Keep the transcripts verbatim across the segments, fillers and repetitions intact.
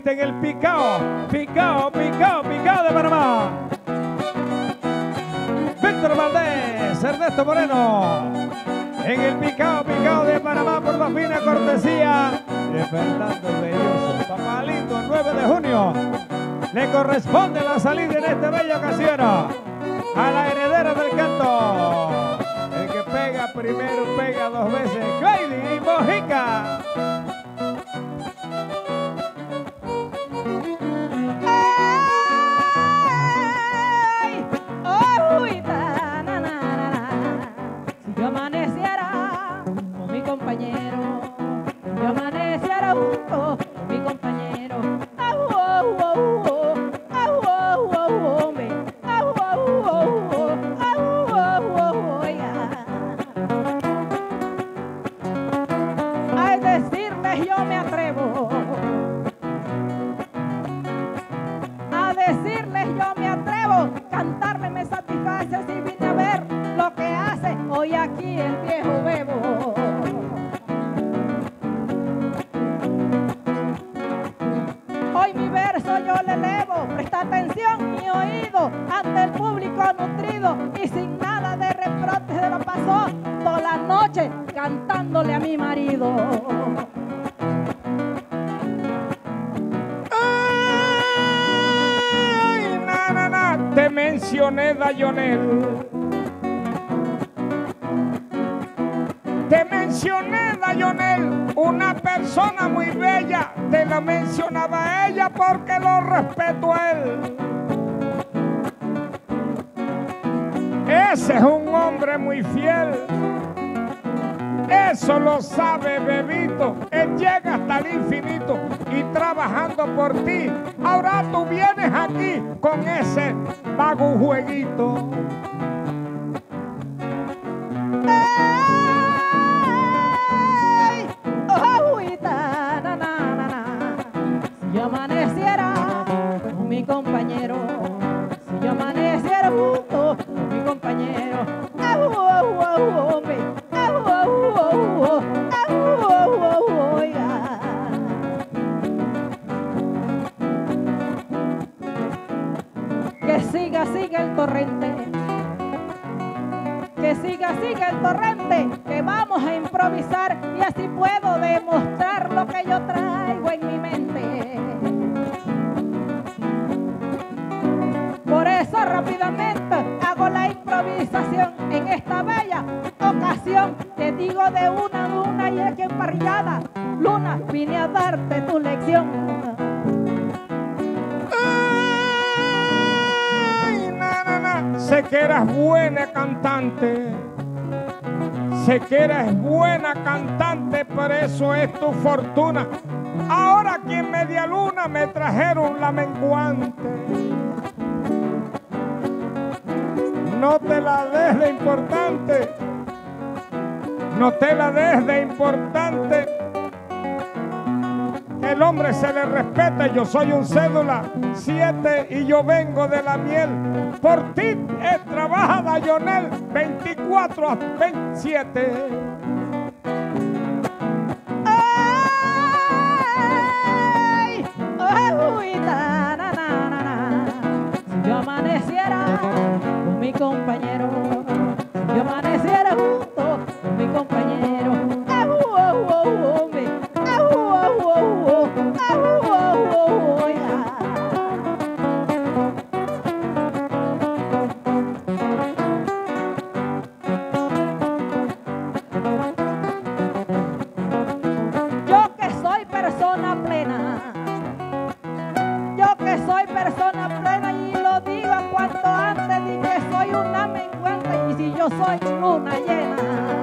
viste en el picao, picao, picao, picao de Panamá. Víctor Valdés, Ernesto Moreno, en el picao, picao de Panamá por la fina cortesía de Fernando Belloso. Papá lindo, nueve de junio, le corresponde la salida en esta bella ocasión a la heredera del canto. El que pega primero pega dos veces, Clady y Mojica. Cantándole a mi marido. Ay, na, na, na. Te mencioné, Dayonel. Te mencioné, Dayonel, una persona muy bella. Te la mencionaba a ella porque lo respeto a él. Ese es un hombre muy fiel. Eso lo sabe Bebito, él llega hasta el infinito y trabajando por ti. Ahora tú vienes aquí con ese vago jueguito. ¡Ey! ¡Oh, agüita! Na, na, na, na. Si yo amaneciera con mi compañero, si yo amaneciera junto con mi compañero, ¡au, au, au, hombre! Que siga, siga el torrente, que siga, siga el torrente, que vamos a improvisar y así puedo demostrar lo que yo traigo en mi mente. Por eso rápidamente hago la improvisación en esta bella ocasión. Te digo de una luna y aquí emparrillada, Luna, vine a darte tu lección. Ay, na, na, na. Sé que eras buena cantante, sé que eres buena cantante, por eso es tu fortuna. Ahora aquí en Media Luna me trajeron la menguante. No te la des de importante, no te la des de importante. El hombre se le respeta, yo soy un cédula siete y yo vengo de la miel. Por ti eh, trabaja Dayonel veinticuatro a veintisiete. ¡Ay! ¡Agüita! Na, na, na, na. Si yo amaneciera con mi compañero, si yo amaneciera junto con mi compañero, ¡au, au, au, hombre! ¡Au, au, au, au! ¡Au, au, au, oiga! Yo que soy persona plena, yo que soy persona plena y lo digo cuanto antes, di que soy una menguante y si yo soy luna llena.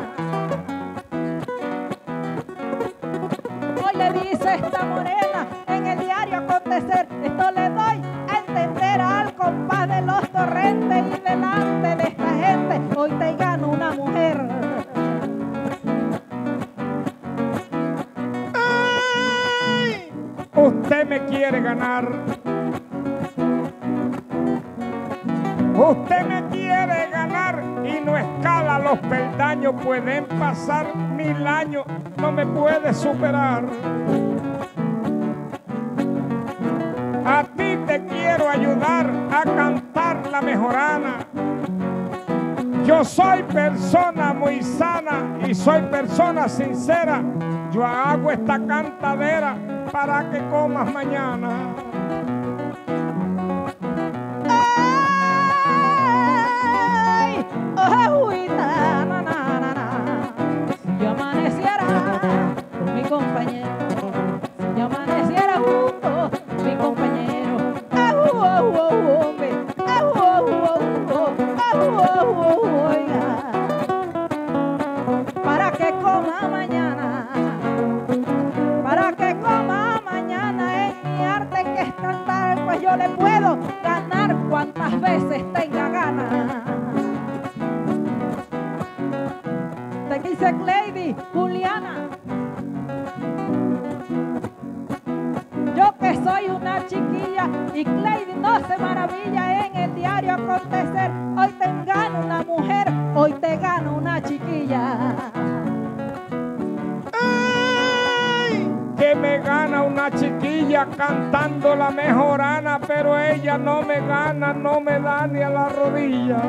Hoy le dice esta morena en el diario acontecer, esto le doy a entender al compás de los torrentes y delante de esta gente, hoy te gano una mujer. ¡Ay! Usted me quiere ganar. Usted me quiere ganar y no escala los peldaños. Pueden pasar mil años, no me puede superar. A ti te quiero ayudar a cantar la mejorana. Yo soy persona muy sana y soy persona sincera. Yo hago esta cantadera para que comas mañana. Ay, oh, uy, na, na, na, na, na. Si yo amaneciera con mi compañero, si yo amaneciera junto con mi compañero, ah, uh, oh, oh, oh, hombre, ah, uh, oh, oh, oh, ah, uh, oh, oh, oiga, para que coma mañana, para que coma mañana en mi arte que es cantar, pues yo le puedo ganar cuantas veces tenga ganas. Te quise Cleidy, Juliana. Yo que soy una chiquilla y Cleidy no se maravilla en el diario acontecer. Hoy te gano una mujer, hoy te gano una chiquilla. ¡Ay! Que me gana una chiquilla cantando la mejorana, pero ella no me gana, no me da ni a la rodilla.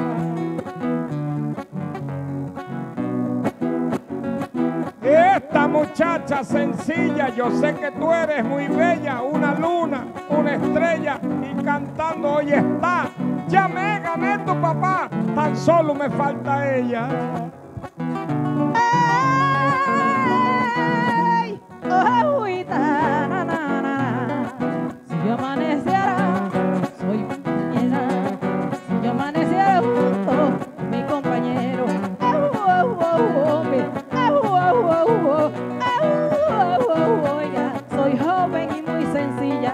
Esta muchacha sencilla, yo sé que tú eres muy bella, una luna, una estrella, y cantando hoy está. Ya me gané tu papá, tan solo me falta ella. Ay, oh, uy, na, na, na, na. Si yo amaneciera, soy compañera. Si yo amaneciera junto con mi compañero, oh, oh, oh, hombre, oh, oh, oh, oh, oh, oh, oh, oiga, soy joven y muy sencilla.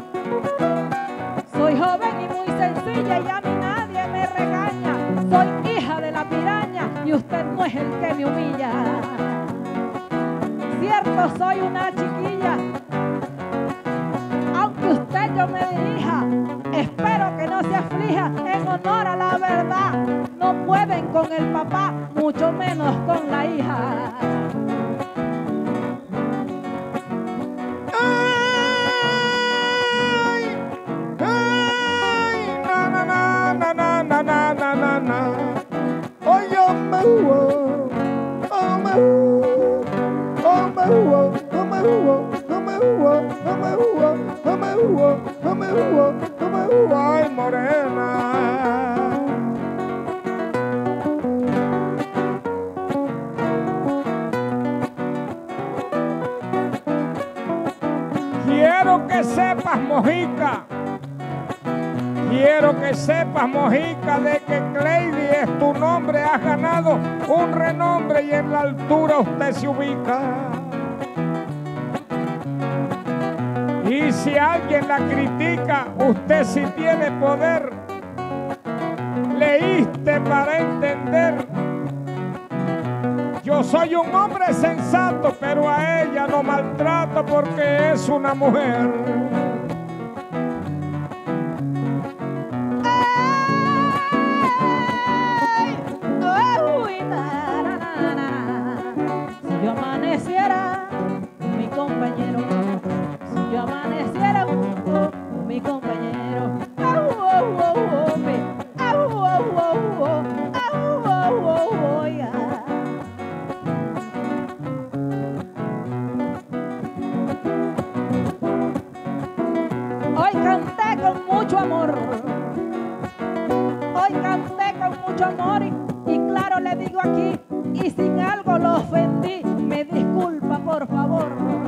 Soy joven y muy sencilla y a mí nadie me regaña. Soy hija de la piraña y usted no es el que me humilla. Cierto, soy una chiquilla, aunque usted yo me dirija, espero que no se aflija. En honor a la verdad, no pueden con el papá, mucho menos con la hija. Ay, morena. Quiero que sepas, Mojica, quiero que sepas, Mojica, de que Cleidy es tu nombre. Has ganado un renombre y en la altura usted se ubica. Y si alguien la critica, usted sí tiene poder. Leíste para entender. Yo soy un hombre sensato, pero a ella no maltrato porque es una mujer. Ay, oh, uy, na, na, na, na. Si yo amaneciera con mi compañero, si yo amaneciera junto con mi compañero, au, au, au, hombre, au, au, au, au, au, au, au, oiga. Hoy canté con mucho amor, hoy canté con mucho amor y, y claro le digo aquí, y sin algo lo ofendí, me disculpa por favor.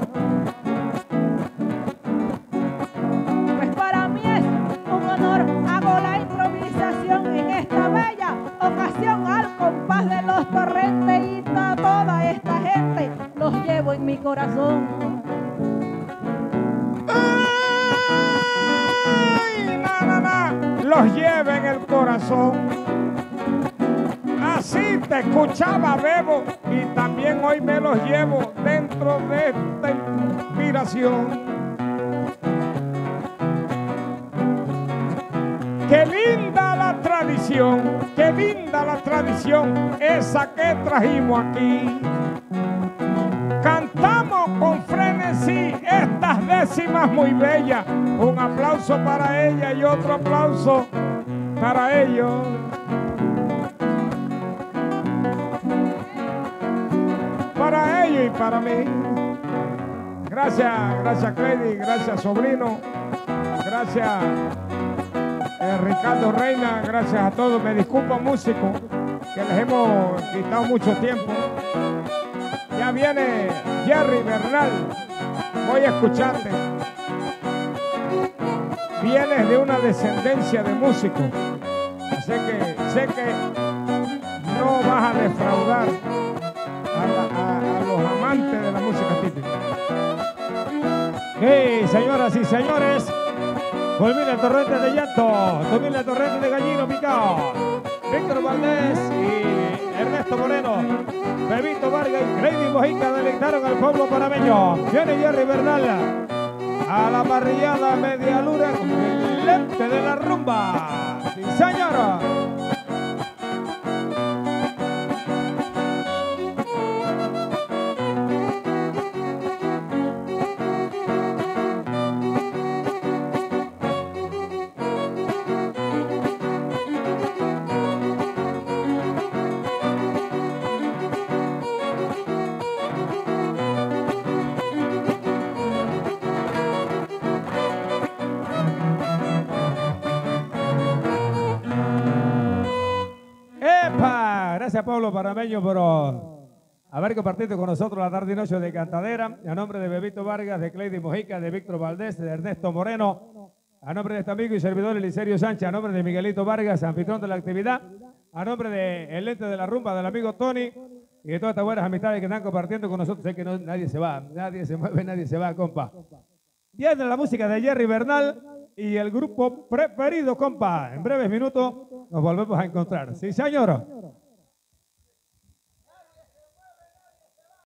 Pues para mí es un honor, hago la improvisación en esta bella ocasión al compás de los torrentes y a toda esta gente los llevo en mi corazón. Ay, na, na, na, los lleva en el corazón. Así te escuchaba Bebo y también hoy me los llevo dentro de esta inspiración. Qué linda la tradición, qué linda la tradición, esa que trajimos aquí. Cantamos con frenesí estas de décimas muy bella. Un aplauso para ella y otro aplauso para ellos. Para ellos y para mí. Gracias, gracias Cledy, gracias sobrino, gracias eh, Ricardo Reina, gracias a todos. Me disculpo músicos que les hemos quitado mucho tiempo. Ya viene Jerry Bernal, voy a escucharte. Vienes de una descendencia de músicos, así que sé que no vas a defraudar a, la, a, a los amantes de la música típica. Hey, señoras y señores, culmina el torrente de llanto, domina el torrente de gallino picado. Víctor Valdés y Ernesto Moreno, Bebito Vargas y Cledy Mojica deleitaron al pueblo panameño. Viene Jerry Bernal a la parrillada media luna con el lente de la rumba. Sí, señora. Gracias Pablo Panameño por haber compartido con nosotros la tarde y noche de Cantadera. A nombre de Bebito Vargas, de Cledy Mojica, de Víctor Valdés, de Ernesto Moreno, a nombre de este amigo y servidor Eliserio Sánchez, a nombre de Miguelito Vargas, anfitrión de la actividad, a nombre de El Lente de la Rumba, del amigo Tony y de todas estas buenas amistades que están compartiendo con nosotros. Sé que no, nadie se va, nadie se mueve, nadie se va, compa. Viene la música de Jerry Bernal y el grupo preferido, compa. En breves minutos nos volvemos a encontrar. Sí, señor.